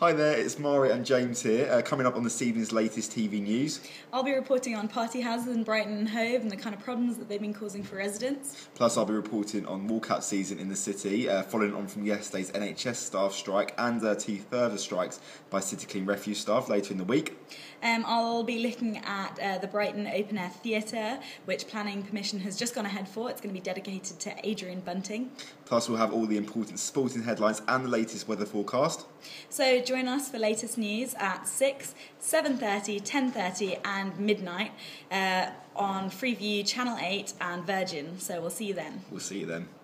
Hi there, it's Mhairi and James here, coming up on this evening's latest TV news. I'll be reporting on party houses in Brighton and Hove and the kind of problems that they've been causing for residents. Plus I'll be reporting on walkout season in the city, following on from yesterday's NHS staff strike and 2 further strikes by City Clean Refuse staff later in the week. I'll be looking at the Brighton Open Air Theatre, which planning permission has just gone ahead for. It's going to be dedicated to Adrian Bunting. Plus we'll have all the important sporting headlines and the latest weather forecast. So join us for latest news at 6, 7:30, 10:30 and midnight on Freeview, Channel 8 and Virgin. So we'll see you then. We'll see you then.